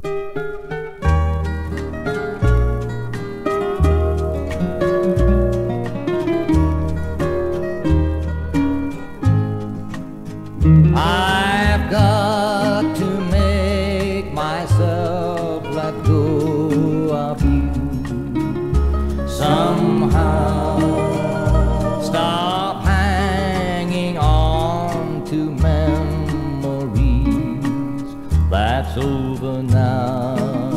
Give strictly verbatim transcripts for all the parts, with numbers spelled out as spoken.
I've got to make myself let go of you somehow. Stop hanging on to memories that's over now.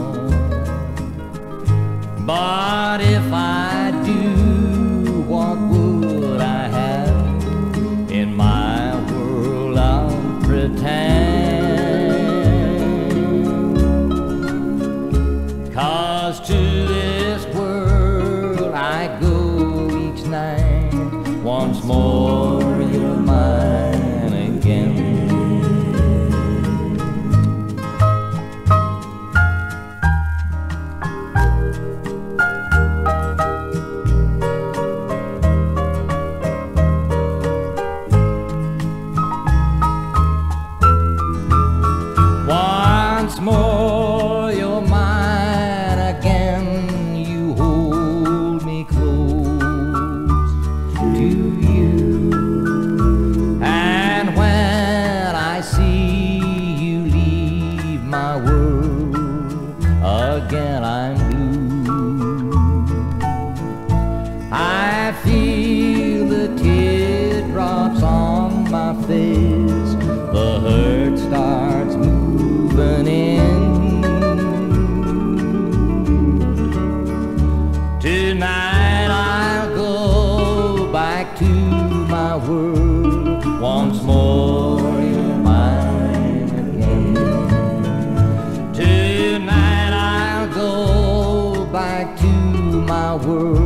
But if I do, what would I have in my world of pretend? 'Cause to this world I go each night, once more you're mine again. Once more you're mine again, you hold me close to you. And when I see you leave my world, again I'm blue. I feel the teardrops on my face, the hurt starts moving in. Tonight I'll go back to my world, once more you're mine again. Tonight I'll go back to my world,